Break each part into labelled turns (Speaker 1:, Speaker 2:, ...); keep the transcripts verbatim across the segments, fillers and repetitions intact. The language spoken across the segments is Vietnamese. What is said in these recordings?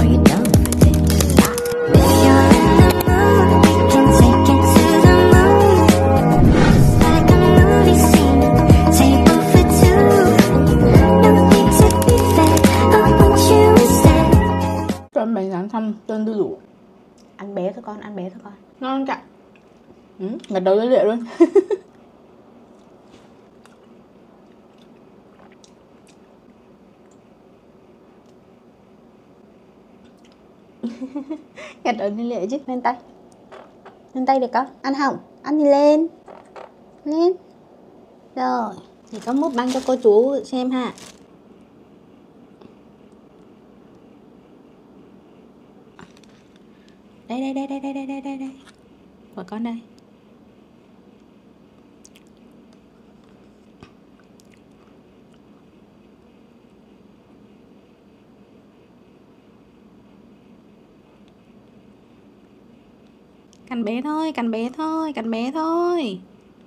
Speaker 1: are you done with it? If you're in the mood, can take it to the moon. Like a movie scene, table for two. No need to be fair, I want you instead.
Speaker 2: Cho em bánh rán thăm chân đu đủ.
Speaker 3: Ăn bé thôi con, ăn bé thôi con.
Speaker 2: Ngon chẳng? Ừ, gật đầu lên lệ luôn.
Speaker 3: Gật đầu lên lệ chứ. Lên tay. Lên tay được không? Ăn không? Ăn thì lên. Lên. Rồi. Thì có múc băng cho cô chú xem ha. Đây đây đây đây đây đây đây đây đây. Của con đây. Cắn bé thôi, cắn bé thôi, cắn bé thôi.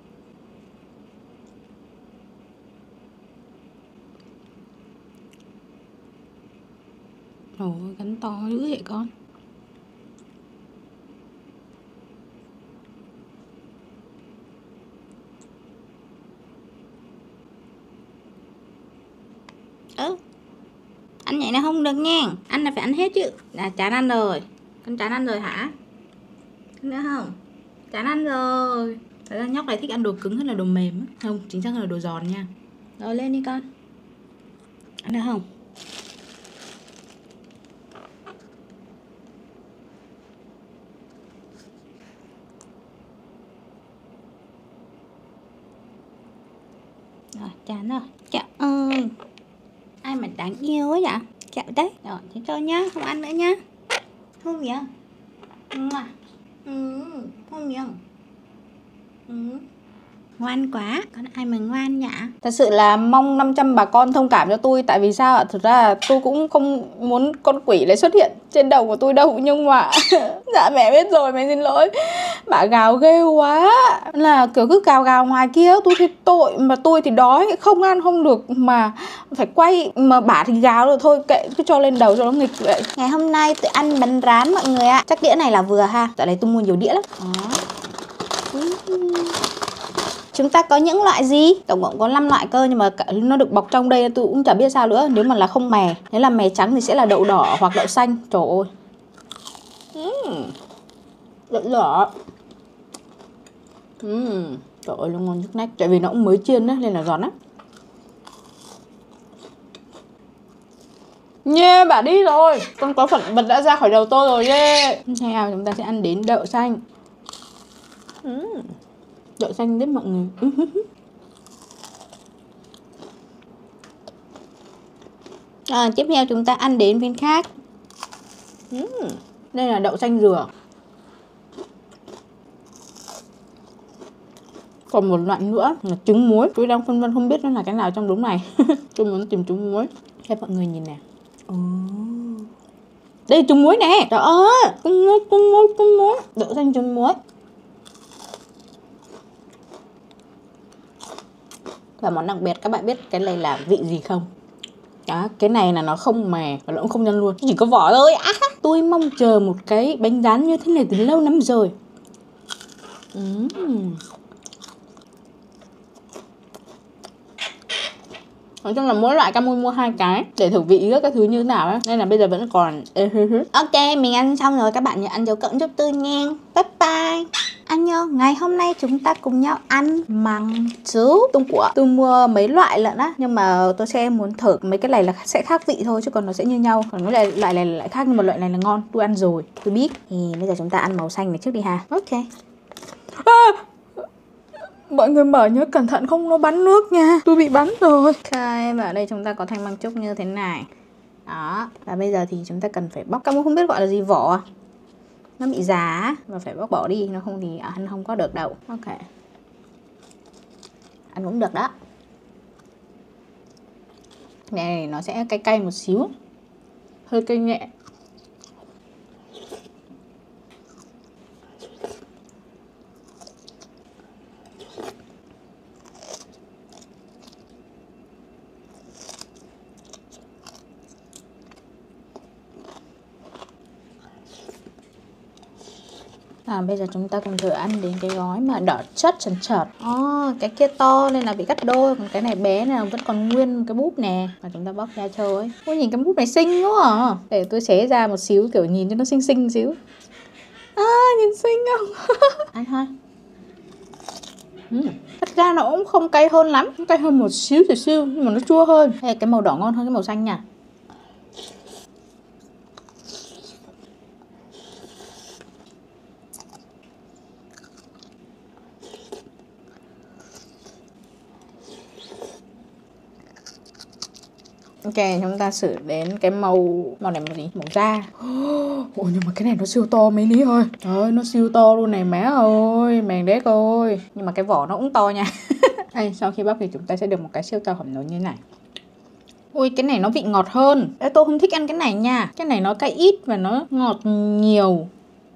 Speaker 3: Ôi, cắn to dữ vậy con. Ừ. Ăn nhảy này không được nha. Ăn là phải ăn hết chứ. À, chán ăn rồi. Con chán ăn rồi hả? Nữa không? Chán ăn rồi. Thật ra nhóc này thích ăn đồ cứng hơn là đồ mềm á. Không, chính xác hơn là đồ giòn nha. Rồi lên đi con. Ăn được không? Rồi, chán rồi. Chào ơi. Ai mà đáng yêu ấy vậy? Chào đấy. Rồi, thế cho nhá, không ăn nữa nhá. Không nhỉ? Ừ. Ừ, không nhỉ? Ừ. Ngoan quá, con ai mà ngoan nhỉ? Thật sự là mong năm trăm bà con thông cảm cho tôi. Tại vì sao ạ? Thực ra là tôi cũng không muốn con quỷ lại xuất hiện trên đầu của tôi đâu. Nhưng mà dạ mẹ biết rồi, mẹ xin lỗi. Bà gào ghê quá. Là kiểu cứ gào gào ngoài kia. Tôi thì tội, mà tôi thì đói, không ăn không được mà phải quay. Mà bà thì gào rồi thôi, kệ, cứ cho lên đầu cho nó nghịch vậy. Ngày hôm nay tôi ăn bánh rán mọi người ạ. Chắc đĩa này là vừa ha. Tại này tôi mua nhiều đĩa lắm. Đó. Chúng ta có những loại gì? Tổng cộng có năm loại cơ, nhưng mà nó được bọc trong đây tôi cũng chả biết sao nữa. Nếu mà là không mè, nếu là mè trắng thì sẽ là đậu đỏ hoặc đậu xanh. Trời ơi. Uhm. Đậu đỏ. Uhm. Trời ơi, nó ngon nhức nách. Tại vì nó cũng mới chiên á, nên là giòn á. Yeah, bà đi rồi. Con có phận vật đã ra khỏi đầu tôi rồi. Yeah. Tiếp theo chúng ta sẽ ăn đến đậu xanh. Uhm. Đậu xanh đấy mọi người. À, tiếp theo chúng ta ăn đến viên khác. uhm. Đây là đậu xanh dừa. Còn một loại nữa là trứng muối. Tôi đang phân vân không biết nó là cái nào trong đống này. Tôi muốn tìm trứng muối. Cho mọi người nhìn nè. oh. Đây trứng muối nè. Trời ơi, trứng muối, trứng muối, trứng muối. Đậu xanh trứng muối. Và món đặc biệt, các bạn biết cái này là vị gì không? Đó, cái này là nó không mè và nó cũng không nhân luôn, chỉ có vỏ thôi. À, tôi mong chờ một cái bánh rán như thế này từ lâu lắm rồi. uhm. Nói chung là mỗi loại Cam mua hai cái để thử vị các thứ như thế nào ấy. Nên là bây giờ vẫn còn. Ok, mình ăn xong rồi, các bạn nhớ ăn dấu cộng giúp tôi nha. Bye bye. Anh nhớ, ngày hôm nay chúng ta cùng nhau ăn măng súp tôm của. Tôi mua mấy loại lận á, nhưng mà tôi sẽ muốn thử mấy cái này là sẽ khác vị thôi, chứ còn nó sẽ như nhau. Còn mấy loại, loại này là lại khác, nhưng mà loại này là ngon. Tôi ăn rồi, tôi biết. Thì bây giờ chúng ta ăn màu xanh này trước đi ha. Ok. À, mọi người mở nhớ cẩn thận không nó bắn nước nha. Tôi bị bắn rồi. Ok, và ở đây chúng ta có thanh măng trúc như thế này. Đó, và bây giờ thì chúng ta cần phải bóc. Các bạn không biết gọi là gì, vỏ à? Nó bị già và phải bóc bỏ đi, nó không thì ăn không có được đâu. Ok, ăn cũng được đó. Này nó sẽ cay cay một xíu, hơi cay nhẹ. À, bây giờ chúng ta cùng thử ăn đến cái gói mà đỏ chất trần trợt. Oh, cái kia to nên là bị cắt đôi, còn cái này bé này vẫn còn nguyên cái búp nè. Và chúng ta bóc ra chơi. Ôi, nhìn cái búp này xinh quá à. Để tôi xé ra một xíu kiểu nhìn cho nó xinh xinh một xíu. À, nhìn xinh không? Ăn thôi. Uhm. Thật ra nó cũng không cay hơn lắm, nó cay hơn một xíu xíu xíu nhưng mà nó chua hơn. Đây, cái màu đỏ ngon hơn cái màu xanh nha. Ok, chúng ta xử đến cái màu màu này màu gì? Màu da. Ôi nhưng mà cái này nó siêu to mấy ní ơi. Trời ơi, nó siêu to luôn này má ơi, mèn đét ơi. Nhưng mà cái vỏ nó cũng to nha. Đây, sau khi bóc thì chúng ta sẽ được một cái siêu to hầm nấu như thế này. Ui, cái này nó vị ngọt hơn. Ê, tôi không thích ăn cái này nha. Cái này nó cay ít và nó ngọt nhiều.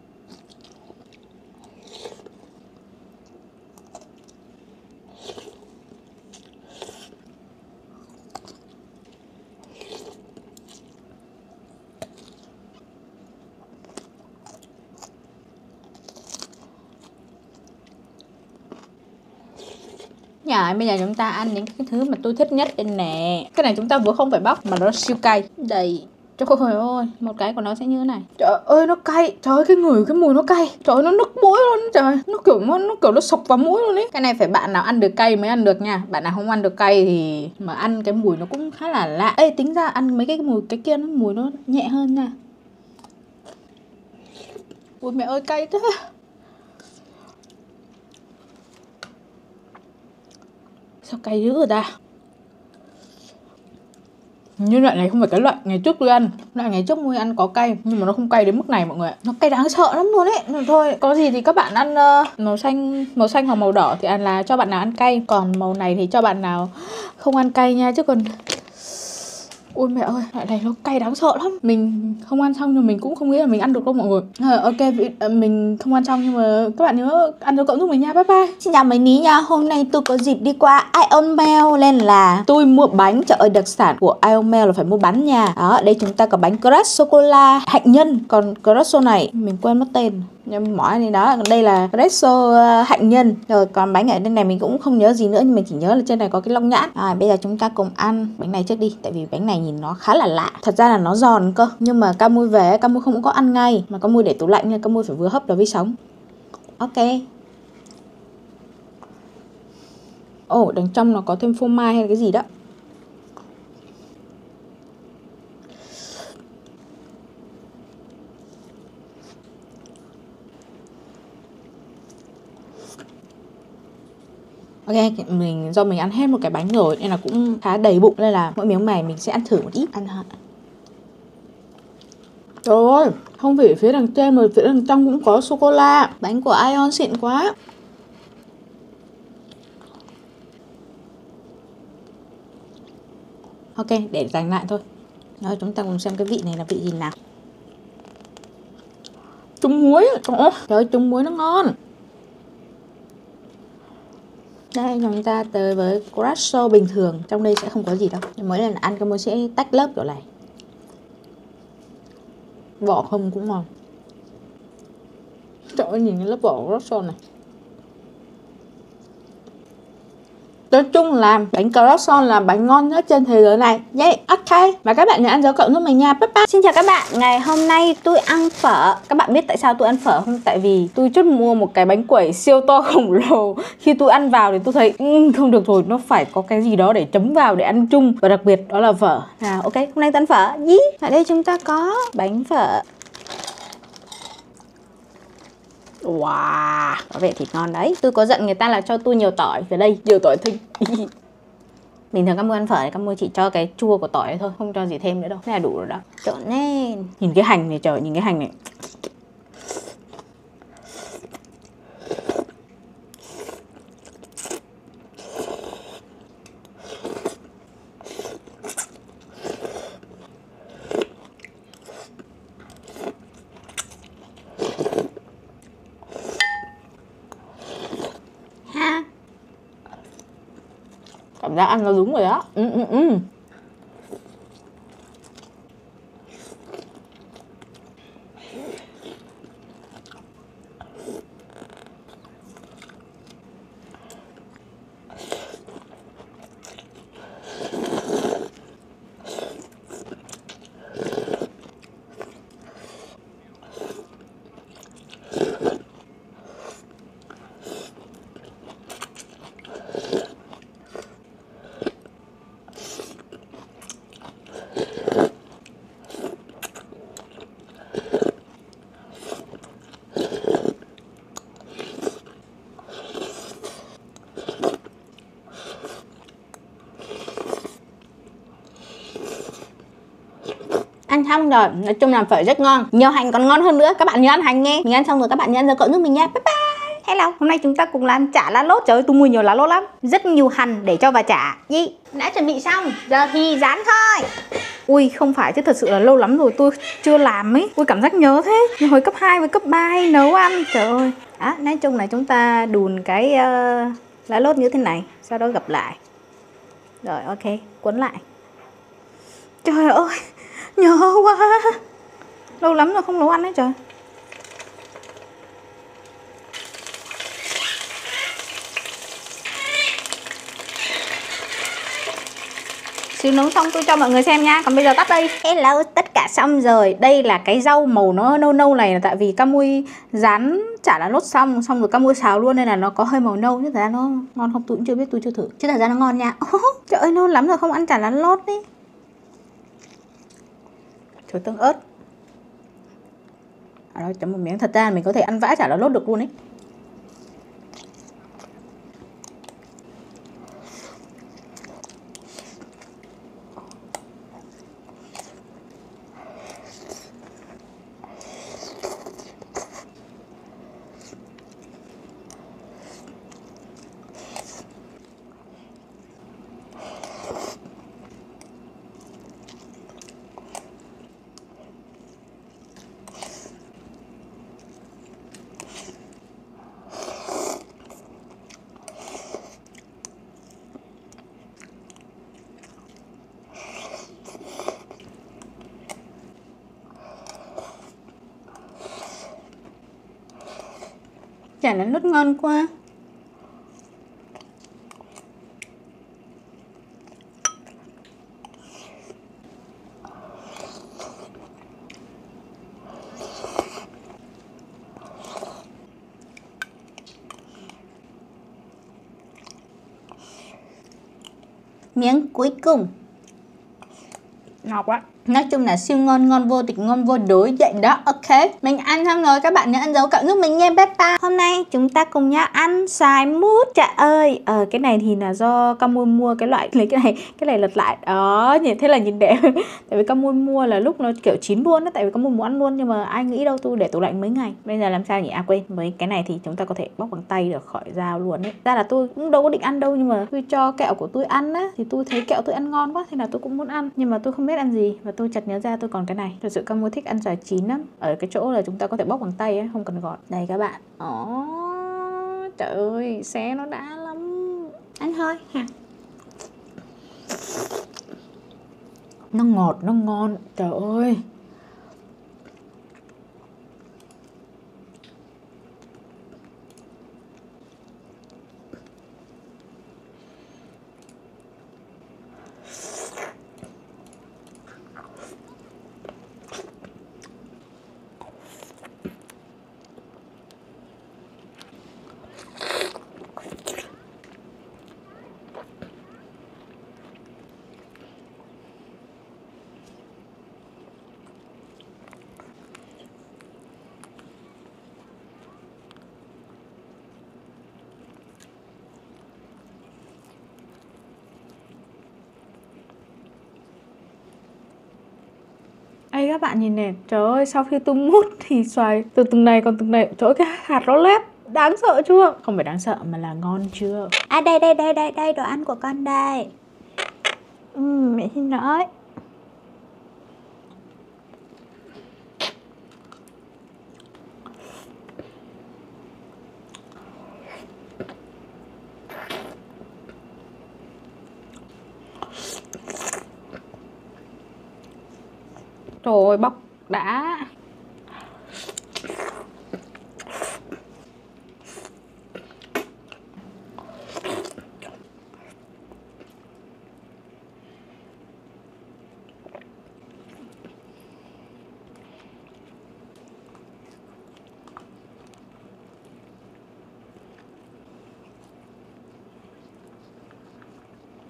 Speaker 3: Rồi, bây giờ chúng ta ăn những cái thứ mà tôi thích nhất đây nè. Cái này chúng ta vừa không phải bóc mà nó siêu cay. Đây. Trời ơi, một cái của nó sẽ như thế này. Trời ơi, nó cay. Trời ơi, cái người cái mùi nó cay. Trời ơi, nó nức mũi luôn trời. Nó kiểu nó, nó kiểu nó sộc vào mũi luôn ấy. Cái này phải bạn nào ăn được cay mới ăn được nha. Bạn nào không ăn được cay thì mà ăn cái mùi nó cũng khá là lạ. Ê, tính ra ăn mấy cái mùi cái kia nó mùi nó nhẹ hơn nha. Ui mẹ ơi, cay thế. Sao cay dữ rồi ta? Như loại này không phải cái loại ngày trước tôi ăn. Loại ngày trước tôi ăn có cay nhưng mà nó không cay đến mức này mọi người ạ. Nó cay đáng sợ lắm luôn ấy. Thôi, có gì thì các bạn ăn uh, màu xanh màu xanh hoặc màu đỏ thì ăn là cho bạn nào ăn cay, còn màu này thì cho bạn nào không ăn cay nha, chứ còn ôi mẹ ơi, loại này nó cay đáng sợ lắm. Mình không ăn xong nhưng mình cũng không nghĩ là mình ăn được đâu mọi người. à, Ok, mình không ăn xong nhưng mà các bạn nhớ ăn cho cậu giúp mình nha. Bye bye. Xin chào mấy ní nha. Hôm nay tôi có dịp đi qua Ion Mail nên là tôi mua bánh. Trời ơi, đặc sản của Ion Mail là phải mua bánh nha. Đó, đây chúng ta có bánh crush sô-cô-la hạnh nhân. Còn crush này mình quên mất tên nhưng mỏi này đó. Đây là espresso hạnh nhân. Rồi còn bánh ở bên này mình cũng không nhớ gì nữa, nhưng mình chỉ nhớ là trên này có cái lông nhãn. À, bây giờ chúng ta cùng ăn bánh này trước đi, tại vì bánh này nhìn nó khá là lạ. Thật ra là nó giòn cơ, nhưng mà Camui về Camui không có ăn ngay mà Camui để tủ lạnh nên Camui phải vừa hấp nó với sống. Ok. Ồ, oh, đằng trong nó có thêm phô mai hay cái gì đó. Ok, mình do mình ăn hết một cái bánh rồi nên là cũng khá đầy bụng, nên là mỗi miếng này mình sẽ ăn thử một ít. Ăn hả? Trời ơi, không vị phía đằng trên mà phía đằng trong cũng có sô-cô-la. Bánh của Ion xịn quá. Ok, để dành lại thôi. Rồi chúng ta cùng xem cái vị này là vị gì nào. Trứng muối, trời ơi, trứng muối nó ngon. Đây, chúng ta tới với crush bình thường. Trong đây sẽ không có gì đâu. Mỗi lần ăn Camui sẽ tách lớp kiểu này. Vỏ không cũng ngon. Trời ơi, nhìn cái lớp vỏ crush này. Nói chung là bánh croissant là bánh ngon nhất trên thế giới này. Yeah, ok. Và các bạn nhớ ăn dấu cộng giúp mình nha. Bye bye. Xin chào các bạn. Ngày hôm nay tôi ăn phở. Các bạn biết tại sao tôi ăn phở không? Tại vì tôi chốt mua một cái bánh quẩy siêu to khổng lồ. Khi tôi ăn vào thì tôi thấy um, không được rồi, nó phải có cái gì đó để chấm vào để ăn chung. Và đặc biệt đó là phở. À, ok, hôm nay tôi ăn phở. Yí. Ở đây chúng ta có bánh phở. Wow, có vẻ thịt ngon đấy. Tôi có giận người ta là cho tôi nhiều tỏi về đây. Nhiều tỏi thôi. Bình thường Camui ăn phở thì Camui chỉ cho cái chua của tỏi thôi, không cho gì thêm nữa đâu. Thế là đủ rồi đó. Trộn lên. Nhìn cái hành này trời, nhìn cái hành này. Cảm giác ăn nó đúng rồi đó. Ừ, ừ, ừ. Ăn xong rồi, nói chung là phở rất ngon. Nhiều hành còn ngon hơn nữa, các bạn nhớ ăn hành nghe. Mình ăn xong rồi các bạn nhớ ăn dấu cộng giúp mình nha. Bye bye. Hello, hôm nay chúng ta cùng làm chả lá lốt. Trời ơi, tôi mua nhiều lá lốt lắm. Rất nhiều hành để cho vào chả. Gì? Đã chuẩn bị xong, giờ thì rán thôi. Ui, không phải chứ thật sự là lâu lắm rồi tôi chưa làm ấy. Ui, cảm giác nhớ thế. Như hồi cấp hai với cấp ba hay nấu ăn. Trời ơi. Đó, nói chung là chúng ta đùn cái uh, lá lốt như thế này. Sau đó gập lại. Rồi, ok, cuốn lại. Trời ơi, nhớ quá. Lâu lắm rồi không nấu ăn đấy trời. Xíu nấu xong tôi cho mọi người xem nha. Còn bây giờ tắt đây. Hello, tất cả xong rồi. Đây là cái rau màu nó nâu nâu này là tại vì Camui rán chả lá lốt xong, xong rồi Camui xào luôn nên là nó có hơi màu nâu. Nhưng thật ra nó ngon không tôi cũng chưa biết, tôi chưa thử. Chứ thật ra nó ngon nha. Trời ơi, lâu lắm rồi không ăn chả lá lốt đi. Trời, tương ớt. À, đó, chấm một miếng. Thật ra mình có thể ăn vã chả lá lốt được luôn ấy. Chả lá lốt ngon quá. Miếng cuối cùng. Ngọt quá. Nói chung là siêu ngon, ngon vô địch, ngon vô đối vậy đó. Ok, mình ăn xong rồi, các bạn nhớ ăn dấu cộng giúp mình nha. Bye bye. Hôm nay chúng ta cùng nhau ăn xoài mút. Trời ơi, ờ cái này thì là do Camui mua cái loại, lấy cái này, cái này lật lại. Đó, nhìn thế là nhìn đẹp. Tại vì Camui mua là lúc nó kiểu chín luôn á, tại vì Camui muốn ăn luôn nhưng mà ai nghĩ đâu tôi để tủ lạnh mấy ngày. Bây giờ làm sao nhỉ? À quên, với cái này thì chúng ta có thể bóc bằng tay được khỏi dao luôn ấy. Ra là tôi cũng đâu có định ăn đâu nhưng mà tôi cho kẹo của tôi ăn á thì tôi thấy kẹo tôi ăn ngon quá, thế là tôi cũng muốn ăn nhưng mà tôi không biết ăn gì và tôi chợt nhớ ra tôi còn cái này. Thật sự Camui thích ăn xoài chín lắm. Ở cái chỗ là chúng ta có thể bóc bằng tay ấy, không cần gọt. Đây các bạn. Ồ, trời ơi, xé nó đã lắm. Ăn thôi ha. Nó ngọt, nó ngon. Trời ơi. Ê các bạn nhìn nè, trời ơi, sau khi tôi mút thì xoài từ từng này còn từng này, trời ơi, cái hạt nó lép, đáng sợ chưa? Không phải đáng sợ mà là ngon chưa? À đây đây đây đây đây, đồ ăn của con đây. Ừ, mẹ xin lỗi. Trời ơi, bóc đã.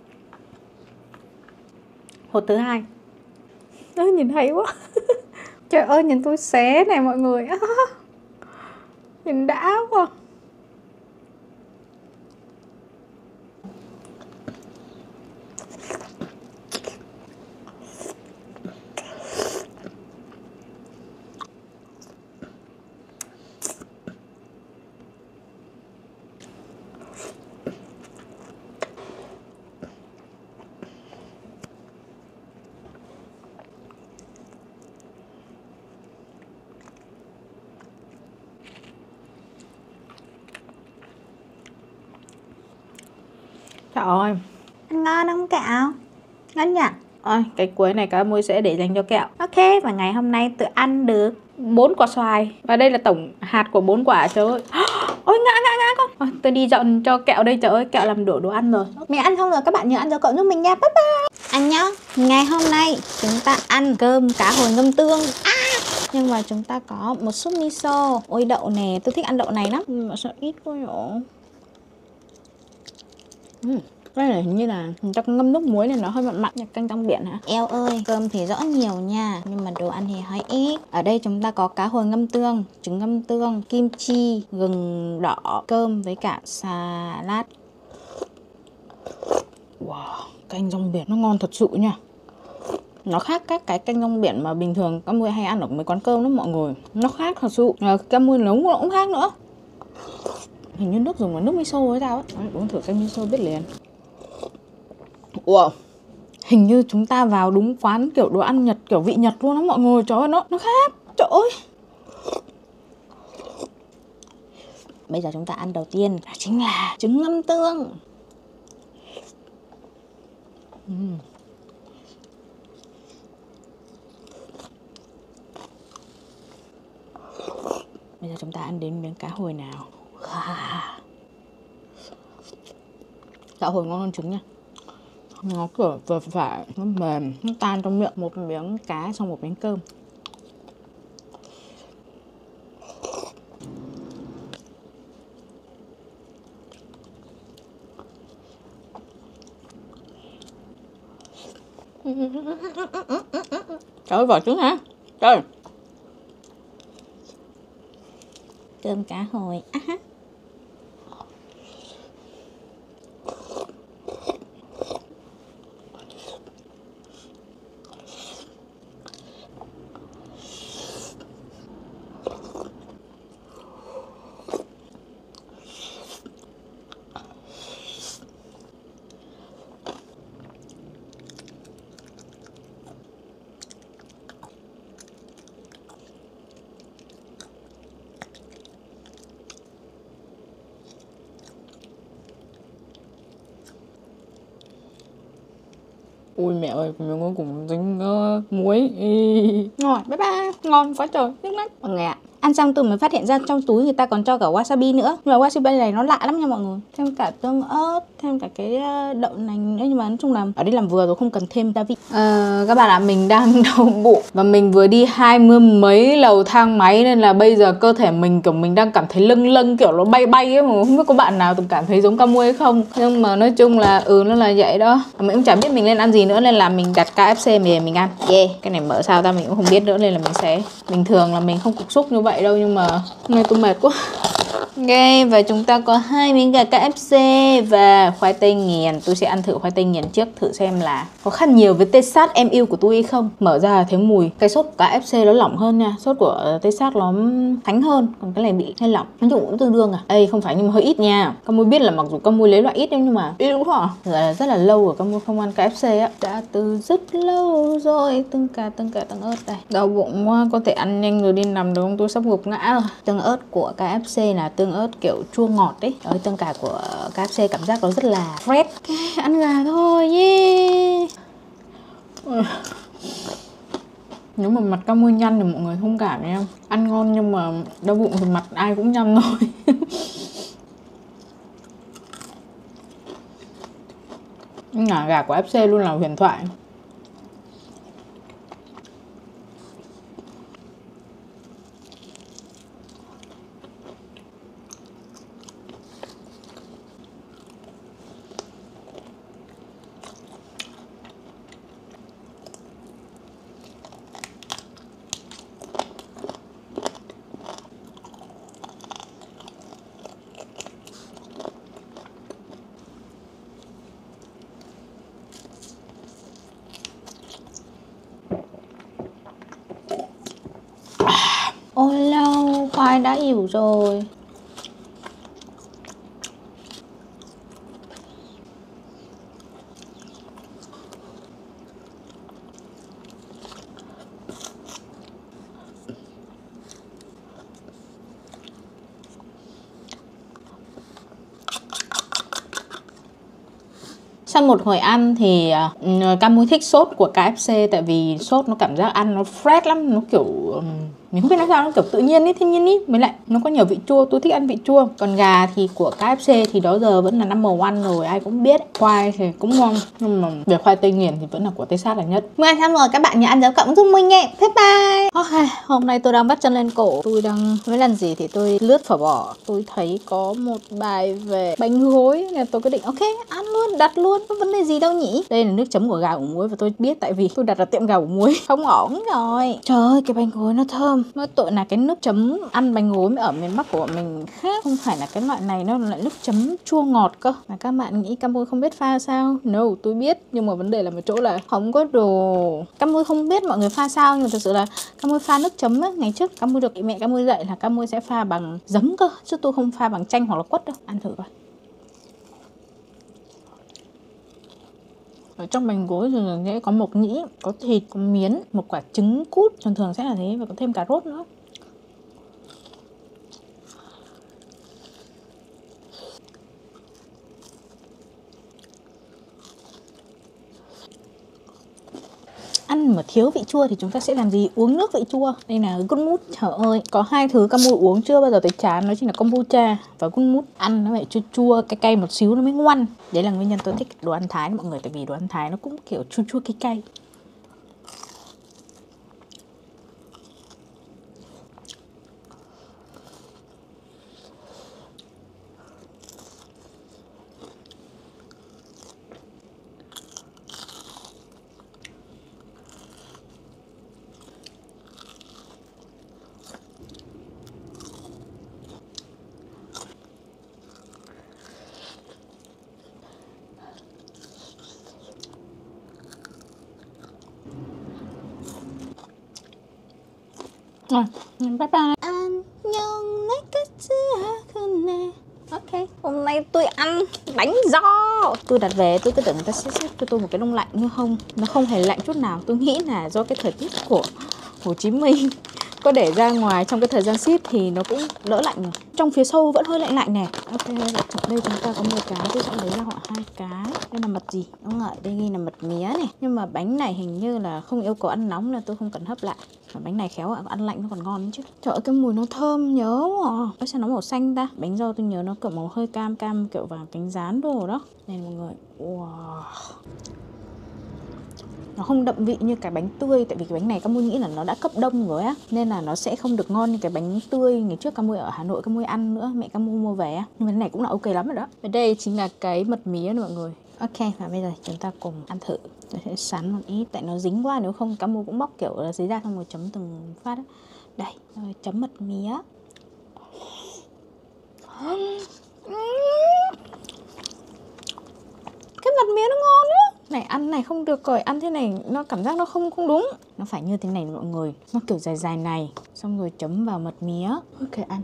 Speaker 3: Hột thứ hai. Ơ, nhìn hay quá.
Speaker 2: Trời ơi, nhìn tôi xé này mọi người. Nhìn đã quá. Trời ơi,
Speaker 3: Ăn ngon không kẹo? Ngon nhỉ?
Speaker 2: ôi, cái cuối này cá muối sẽ để dành cho kẹo.
Speaker 3: Ok, và ngày hôm nay tự ăn được
Speaker 2: Bốn quả xoài. Và đây là tổng hạt của bốn quả. Trời ơi. Ôi ngã ngã ngã con. Ôi, tôi đi dọn cho kẹo đây. Trời ơi, kẹo làm đổ đồ ăn rồi.
Speaker 3: Mình ăn xong rồi, các bạn nhớ ăn cho cậu giúp mình nha. Bye bye. Ăn nhá. Ngày hôm nay chúng ta ăn cơm cá hồi ngâm tương. À, nhưng mà chúng ta có một súp miso. Ôi đậu nè, tôi thích ăn đậu này lắm.
Speaker 2: Nhưng mà sao ít quá nhở. Ừ. Cái này hình như là người ta ngâm nước muối này nó hơi mặn mặn. Canh trong biển hả?
Speaker 3: Eo ơi, cơm thì rõ nhiều nha, nhưng mà đồ ăn thì hơi ít. Ở đây chúng ta có cá hồi ngâm tương, trứng ngâm tương, kim chi, gừng đỏ, cơm với cả salad.
Speaker 2: Wow, canh rong biển nó ngon thật sự nha. Nó khác các cái canh rong biển mà bình thường các muối hay ăn ở mấy quán cơm đó mọi người. Nó khác thật sự. Các muối nấu nó cũng khác nữa. Hình như nước dùng là nước miso hay sao ấy. Đấy, uống thử canh miso biết liền. Wow, hình như chúng ta vào đúng quán kiểu đồ ăn Nhật, kiểu vị Nhật luôn đó mọi người. Trời ơi, nó, nó khác. Trời ơi.
Speaker 3: Bây giờ chúng ta ăn đầu tiên đó chính là trứng ngâm tương.
Speaker 2: uhm.
Speaker 3: Bây giờ chúng ta ăn đến miếng cá hồi nào.
Speaker 2: Cá hồi ngon hơn trứng nha. Nó kiểu vừa phải, nó mềm, nó tan trong miệng. Một miếng cá xong một miếng cơm. Trời ơi, vỏ trứng hả? Trời.
Speaker 3: Cơm cá hồi. À,
Speaker 2: Ui mẹ ơi, miếng cuối cùng dính uh, muối. Ngon, bye bye. Ngon quá trời, nước lách. Mọi người ạ,
Speaker 3: ăn xong tôi mới phát hiện ra trong túi người ta còn cho cả wasabi nữa. Nhưng mà wasabi này nó lạ lắm nha mọi người. Thêm cả tương ớt, thêm cả cái đậu nành nữa. Nhưng mà nói chung là ở đây làm vừa rồi, không cần thêm gia vị.
Speaker 2: Ờ, các bạn ạ, mình đang đau bụng và mình vừa đi hai mươi mấy lầu thang máy nên là bây giờ cơ thể mình kiểu mình đang cảm thấy lâng lâng, kiểu nó bay bay ấy, mà không biết có bạn nào từng cảm thấy giống ca muối hay không. Nhưng mà nói chung là ừ nó là vậy đó. Mình cũng chả biết mình nên ăn gì nữa nên là mình đặt ca ép xê về mình ăn. Yeah, cái này mở sao ta mình cũng không biết nữa nên là mình sẽ bình thường là mình không cục xúc như vậy đâu, nhưng mà hôm nay tôi mệt quá. Ok, và chúng ta có hai miếng gà ca ép xê và khoai tây nghiền. Tôi sẽ ăn thử khoai tây nghiền trước, thử xem là có khác nhiều với tê sát em yêu của tôi hay không. Mở ra thấy mùi cái sốt của ca ép xê nó lỏng hơn nha. Sốt của tê sát nó thánh hơn, còn cái này bị hơi lỏng. Nói chung cũng tương đương à. Ê, không phải nhưng mà hơi ít nha. Các mui biết là mặc dù các mui lấy loại ít nhưng mà ít đúng không ạ? Là rất là lâu rồi các mui không ăn ca ép xê á. Đã từ rất lâu rồi. Tương cà, tương cà, tương ớt đây. Đau bụng quá, có thể ăn nhanh rồi đi nằm được không? Tôi sắp gục ngã rồi. Tương ớt của ca ép xê là tương ớt kiểu chua ngọt đấy. Ở tương cà của ca ép xê cảm giác nó rất là fresh. Ok, ăn gà thôi. Yeah. Nếu mà mặt các môi nhăn thì mọi người thông cảm nha. Ăn ngon nhưng mà đau bụng thì mặt ai cũng nhăn thôi. Ngả gà của ép xê luôn là huyền thoại.
Speaker 3: khoai đã ỉu rồi.
Speaker 2: Sau một hồi ăn thì uh, Cam Muối thích sốt của ca ép xê. Tại vì sốt nó cảm giác ăn nó fresh lắm. Nó kiểu um, mình không biết nói sao, nó kiểu tự nhiên ý, thiên nhiên ý. Mới lại nó có nhiều vị chua, tôi thích ăn vị chua. Còn gà thì của ca ép xê thì đó giờ vẫn là number one rồi, ai cũng biết. Khoai thì cũng ngon, nhưng mà về khoai tây nghiền thì vẫn là của Tây Sát là nhất.
Speaker 3: Mười xong rồi, các bạn nhớ ăn dấu cộng giúp mình nhé. Bye bye. Okay, hôm nay tôi đang bắt chân lên cổ. Tôi đang mấy lần gì thì tôi lướt phở bò. Tôi thấy có một bài về bánh gối nên tôi quyết định ok, ăn luôn, đặt luôn, có vấn đề gì đâu nhỉ. Đây là nước chấm của gà ủ muối và tôi biết tại vì tôi đặt ở tiệm gà ủ muối. Không ổn rồi. Trời ơi, cái bánh gối nó thơm. Mỗi tội là cái nước chấm ăn bánh gối ở miền Bắc của bọn mình khác. Không phải là cái loại này, nó là nước chấm chua ngọt cơ. Mà các bạn nghĩ Cam Muối không biết pha sao? No, tôi biết. Nhưng mà vấn đề là một chỗ là không có đồ. Cam Muối không biết mọi người pha sao. Nhưng mà thực sự là Cam Muối pha nước chấm á. Ngày trước Cam Muối được mẹ Cam Muối dạy là Cam Muối sẽ pha bằng giấm cơ. Chứ tôi không pha bằng chanh hoặc là quất đâu. Ăn thử coi. Ở trong bánh gối thường sẽ có mộc nhĩ, có thịt, có miến, một quả trứng cút, thường thường sẽ là thế, và có thêm cà rốt nữa. Ăn mà thiếu vị chua thì chúng ta sẽ làm gì? Uống nước vị chua. Đây là good mood. Trời ơi, có hai thứ Cam Muối uống chưa bao giờ thấy chán, đó chính là kombucha và good mood. Ăn nó phải chua chua, cay cay một xíu nó mới ngoan. Đấy là nguyên nhân tôi thích đồ ăn Thái mọi người, tại vì đồ ăn Thái nó cũng kiểu chua chua cay cay. Rồi, bye bye. 안녕, 내가 지하겠네. Ok, hôm nay tôi ăn bánh giò. Tôi đặt về, tôi cứ tưởng người ta sẽ xếp cho tôi một cái đông lạnh, nhưng không, nó không hề lạnh chút nào. Tôi nghĩ là do cái thời tiết của Hồ Chí Minh có để ra ngoài trong cái thời gian ship thì nó cũng đỡ lạnh rồi. Trong phía sau vẫn hơi lạnh lạnh nè. Ok, đây chúng ta có một cái, tôi sẽ lấy ra họ hai cái. Đây là mật gì? Đúng rồi, đây ghi là mật mía này. Nhưng mà bánh này hình như là không yêu cầu ăn nóng nên tôi không cần hấp lại. Mà bánh này khéo ăn lạnh nó còn ngon chứ. Trời ơi, cái mùi nó thơm nhớ à. Nó sao nó màu xanh ta? Bánh giò tôi nhớ nó kiểu màu hơi cam cam, kiểu vàng cánh rán đồ đó. Này mọi người. Wow. Nó không đậm vị như cái bánh tươi. Tại vì cái bánh này Cam Muối nghĩ là nó đã cấp đông rồi á, nên là nó sẽ không được ngon như cái bánh tươi ngày trước Cam Muối ở Hà Nội Cam Muối ăn nữa. Mẹ Cam Muối mua về á. Nhưng mà cái này cũng là ok lắm rồi đó. Và đây chính là cái mật mía này mọi người. Ok, và bây giờ chúng ta cùng ăn thử. Tôi sẽ sắn một ít, tại nó dính quá, nếu không Cam Muối cũng bóc kiểu là giấy ra xong rồi chấm từng phát đó. Đây, rồi chấm mật mía. Cái mật mía nó ngon nữa. Này ăn này không được rồi, ăn thế này nó cảm giác nó không không đúng. Nó phải như thế này mọi người. Nó kiểu dài dài này, xong rồi chấm vào mật mía. Ok, ăn.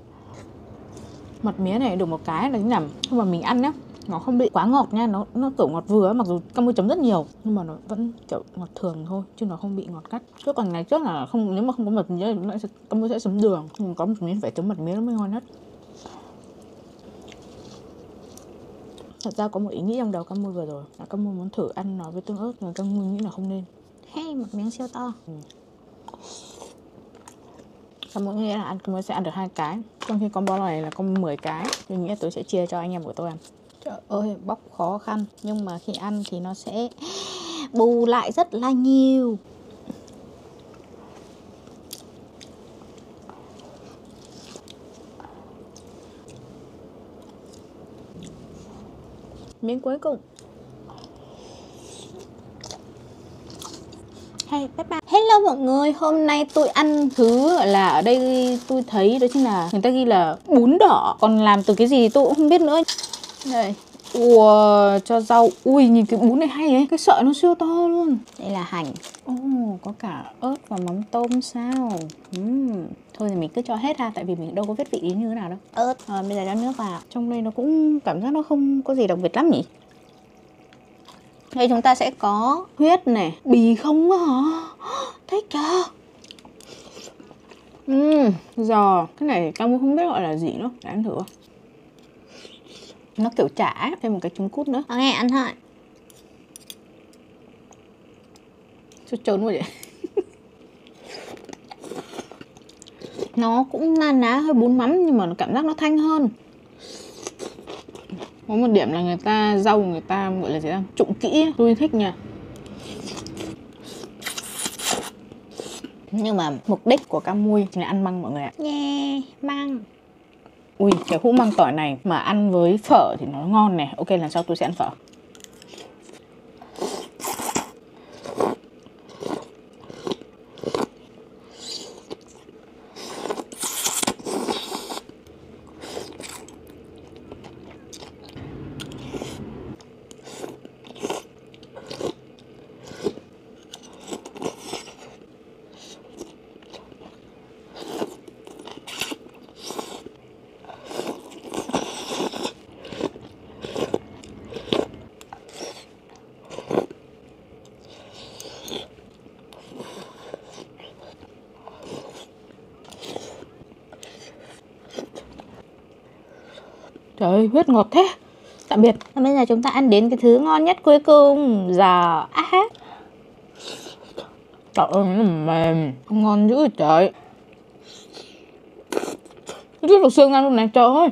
Speaker 3: Mật mía này được một cái là chính là khi mà mình ăn nhá, nó không bị quá ngọt nha, nó nó kiểu ngọt vừa, mặc dù Cam Muối chấm rất nhiều nhưng mà nó vẫn kiểu ngọt thường thôi, chứ nó không bị ngọt gắt. Chứ còn ngày trước là không, nếu mà không có mật mía thì Cam Muối sẽ chấm đường, nhưng có mật mía phải chấm mật mía nó mới ngon nhất. Thật ra có một ý nghĩ trong đầu Cam Muối vừa rồi là Cam Muối muốn thử ăn nó với tương ớt, nhưng Cam Muối nghĩ là không nên. Hey, một miếng siêu to.
Speaker 2: Ừ. Cam Muối nghĩ là ăn Cam Muối sẽ ăn được hai cái, trong khi combo này là combo mười cái. Tôi nghĩ là tôi sẽ chia cho anh em của tôi ăn. Trời ơi, bóc khó khăn, nhưng mà khi ăn thì nó sẽ bù lại rất là nhiều. Miếng cuối cùng. Hey, bye bye. Hello mọi người, hôm nay tôi ăn thứ gọi là ở đây tôi thấy đó chính là người ta ghi là bún đỏ, còn làm từ cái gì tôi cũng không biết nữa. Đây. Ủa, cho rau. Ui, nhìn cái bún này hay ấy, cái sợi nó siêu to luôn.
Speaker 3: Đây là hành.
Speaker 2: Ồ, oh, có cả ớt và mắm tôm sao. uhm, Thôi thì mình cứ cho hết ha, tại vì mình đâu có biết vị ý như thế nào đâu.
Speaker 3: ớt.
Speaker 2: Rồi bây giờ cho nước vào. Trong đây nó cũng cảm giác nó không có gì đặc biệt lắm nhỉ.
Speaker 3: Đây chúng ta sẽ có
Speaker 2: Huyết này, bì không á hả? Thấy chưa? Uhm, giò. Cái này tao không biết gọi là gì nữa. Để ăn thử. Nó kiểu chả ấy. Thêm một cái trứng cút nữa.
Speaker 3: Có nghe ăn thôi.
Speaker 2: Chút trơn quá vậy.
Speaker 3: Nó cũng na ná hơi bún mắm nhưng mà
Speaker 2: Cảm giác nó thanh hơn. Có một điểm là người ta rau người ta gọi là gì đó, trụng kỹ. Tôi thích nha. Nhưng mà mục đích của cam mui chính là ăn măng mọi người ạ.
Speaker 3: yeah, măng.
Speaker 2: Ui, cái hũ măng tỏi này mà ăn với phở thì nó ngon này. Ok, lần sau tôi sẽ ăn phở. Trời ơi, huyết ngọt thế. Tạm biệt.
Speaker 3: Và bây giờ chúng ta ăn đến cái thứ ngon nhất cuối cùng, giò ác.
Speaker 2: Trời ơi, nó mềm. Ngon dữ trời. Rút được xương ra luôn này, trời ơi.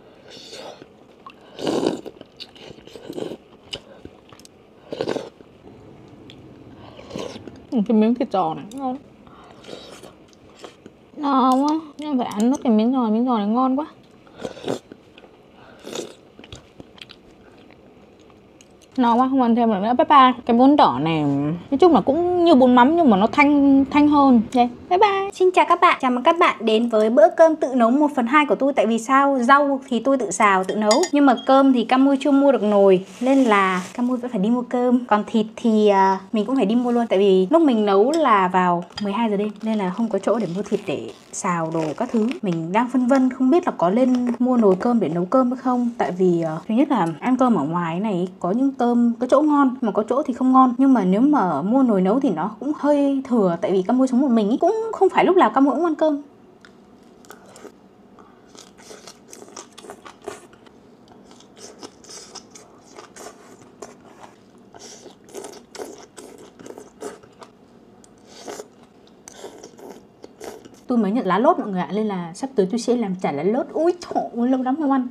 Speaker 2: Cái miếng thịt giò này ngon.
Speaker 3: Ngon quá.
Speaker 2: Nhưng phải ăn nốt cái miếng giò, miếng giò này ngon quá. No quá, không ăn thêm được nữa. Bye bye. Cái bún đỏ này nói chung là cũng như bún mắm nhưng mà nó thanh thanh hơn. Đây, bye bye.
Speaker 3: Xin chào các bạn, chào mừng các bạn đến với bữa cơm tự nấu một phần hai của tôi. Tại vì sao? Rau thì tôi tự xào, tự nấu. Nhưng mà cơm thì Cam Mui chưa mua được nồi, nên là Cam Mui vẫn phải đi mua cơm. Còn thịt thì uh, mình cũng phải đi mua luôn. Tại vì lúc mình nấu là vào mười hai giờ đêm, nên là không có chỗ để mua thịt để xào đồ các thứ. Mình đang phân vân không biết là có lên mua nồi cơm để nấu cơm hay không. Tại vì uh, thứ nhất là ăn cơm ở ngoài này có những cơm có chỗ ngon mà có chỗ thì không ngon. Nhưng mà nếu mà mua nồi nấu thì nó cũng hơi thừa. Tại vì Cam Mui sống một mình ý, cũng không phải lúc nào Cam Mui cũng ăn cơm. Tôi mới nhận lá lốt mọi người ạ, nên là sắp tới tôi sẽ làm chả lá lốt. Ui trời ơi, lâu lắm không ăn.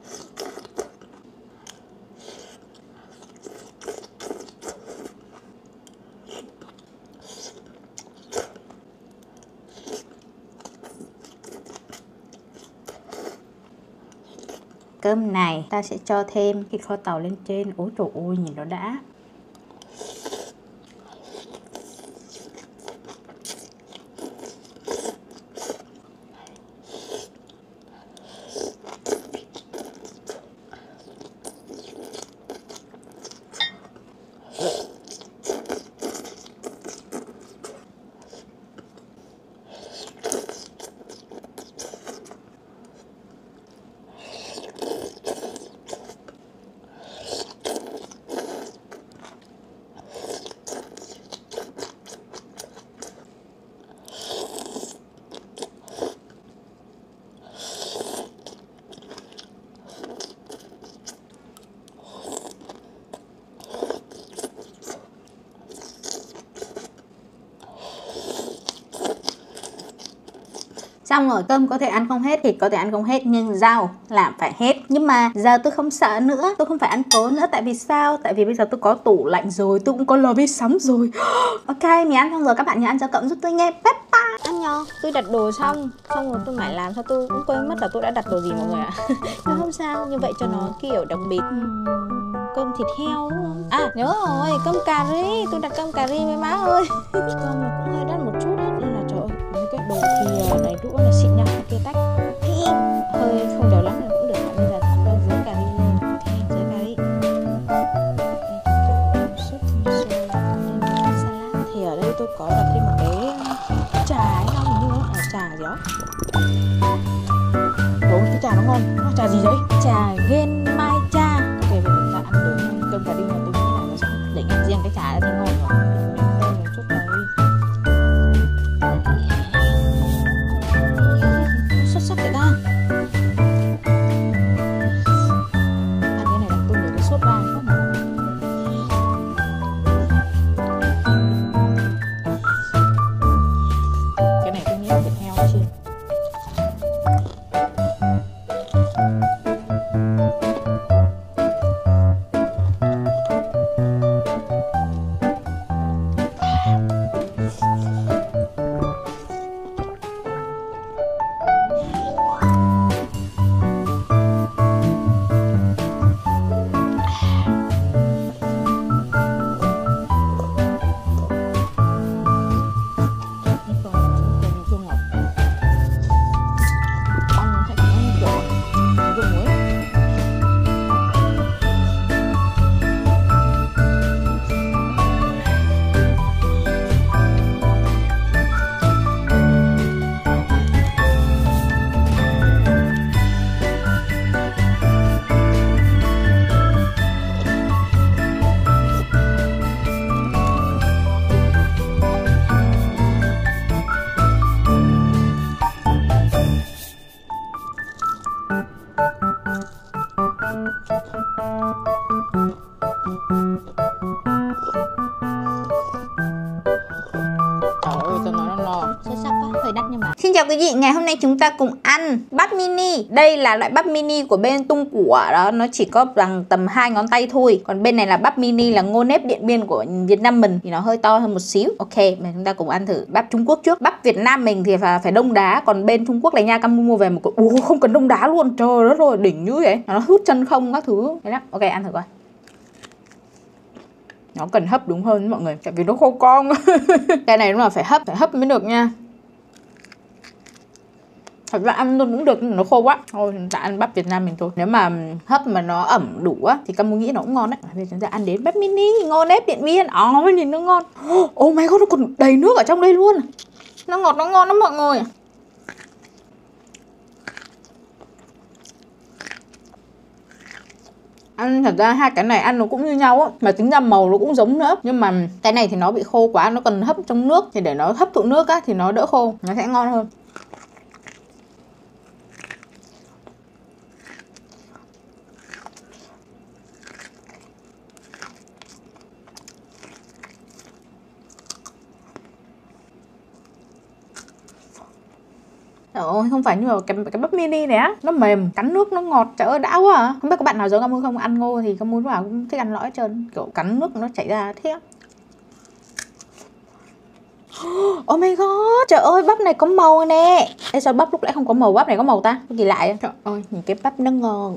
Speaker 3: Cơm này ta sẽ cho thêm cái kho tàu lên trên. Ôi trời ơi, nhìn nó đã. Xong rồi, cơm có thể ăn không hết, thịt có thể ăn không hết, nhưng rau làm phải hết. Nhưng mà giờ tôi không sợ nữa, tôi không phải ăn cố nữa. Tại vì sao? Tại vì bây giờ tôi có tủ lạnh rồi, tôi cũng có lò vi sóng rồi. Ok, mình ăn xong rồi, các bạn nhớ ăn cho cộng giúp tôi nghe. Bye bye.
Speaker 2: Ăn nho, tôi đặt đồ xong, xong rồi tôi mãi làm sao tôi cũng quên mất là tôi đã đặt đồ gì mọi người ạ. Nhưng không sao, như vậy cho nó kiểu đặc biệt. uhm, Cơm thịt heo đúng không? À nhớ rồi, cơm cà ri, tôi đặt cơm cà ri với má ơi. Cơm nó cũng hơi đắt một chút đấy, nên là trời ơi, mấy cái đồ thì đầy đủ là xịn nha. Ok tách. Hơi không đều lắm là cũng được. Bây giờ tôi dưới cà ri lên. Ok, dưới cà ri. Súp miso salad. Thì ở đây tôi có đặt thêm một cái trà ấy không? Như nó là trà gì đó. Ủa, cái trà nó ngon. Nó trà gì vậy? Trà Gen Mai Cha. Ok, vậy chúng ta ăn đến cơm cà ri mà tôi nghĩ là nó sẽ để ngăn riêng cái trà đã thấy ngon rồi. Đây một chút đấy. Xuất sắc vậy ta. Ăn cái này là tôi nhớ cái sốt vang quá mà. Cái này tôi nghĩ là thịt heo chiên.
Speaker 3: Xin chào quý vị, ngày hôm nay chúng ta cùng ăn bắp mini. Đây là loại bắp mini của bên Tung Của đó, nó chỉ có bằng tầm hai ngón tay thôi. Còn bên này là bắp mini là ngô nếp Điện Biên của Việt Nam mình thì nó hơi to hơn một xíu. Ok, mà chúng ta cùng ăn thử bắp Trung Quốc trước. Bắp Việt Nam mình thì phải, phải đông đá, còn bên Trung Quốc là nha, Cam mua về một cái ủa không cần đông đá luôn. Trời đất ơi, đỉnh như vậy. Nó hút chân không các thứ. Đấy đó. Ok, ăn thử coi. Nó cần hấp đúng hơn mọi người, tại vì nó khô con. Cái này đúng là phải hấp, phải hấp mới được nha. Thật ra ăn luôn cũng được nhưng mà nó khô quá. Thôi chúng ta ăn bắp Việt Nam mình thôi. Nếu mà hấp mà nó ẩm đủ á thì Cam nghĩ nó cũng ngon đấy. Bây giờ chúng ta ăn đến bắp mini ngô nếp Điện Biên. Ồ, nhìn nó ngon. Oh my god, nó còn đầy nước ở trong đây luôn. Nó ngọt, nó ngon lắm mọi người. Ăn thật ra hai cái này ăn nó cũng như nhau á, mà tính ra màu nó cũng giống nữa. Nhưng mà cái này thì nó bị khô quá, nó cần hấp trong nước. Thì để nó hấp thụ nước á thì nó đỡ khô, nó sẽ ngon hơn. Trời ơi, không phải như là cái, cái bắp mini này á, nó mềm, cắn nước nó ngọt, trời ơi đã quá à. Không biết các bạn nào giống Cam không ăn ngô thì Cam lúc nào cũng thích ăn lõi hết trơn, kiểu cắn nước nó chảy ra thế á. Oh my god, trời ơi bắp này có màu nè. Ê, sao bắp lúc nãy không có màu, bắp này có màu ta? Cái gì lạ vậy? Trời ơi, nhìn cái bắp nó ngon.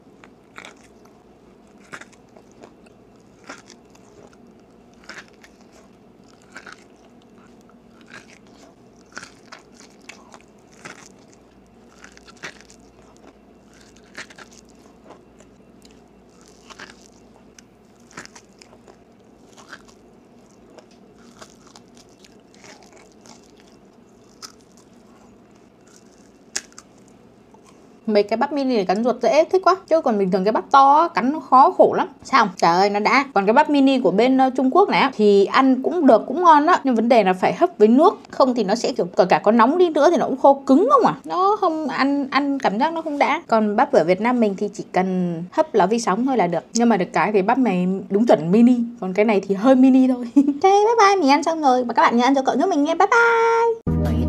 Speaker 3: Mấy cái bắp mini này cắn ruột dễ, thích quá. Chứ còn bình thường cái bắp to cắn nó khó khổ lắm. Sao? Trời ơi nó đã. Còn cái bắp mini của bên uh, Trung Quốc này thì ăn cũng được, cũng ngon đó. Nhưng vấn đề là phải hấp với nước. Không thì nó sẽ kiểu cả cả có nóng đi nữa thì nó cũng khô cứng không à. Nó không ăn ăn cảm giác nó không đã. Còn bắp ở Việt Nam mình thì chỉ cần hấp lò vi sóng thôi là được. Nhưng mà được cái thì bắp này đúng chuẩn mini. Còn cái này thì hơi mini thôi. Ok, bye bye, mình ăn xong rồi. Và các bạn nhớ ăn cho cậu giúp mình nghe. Bye bye.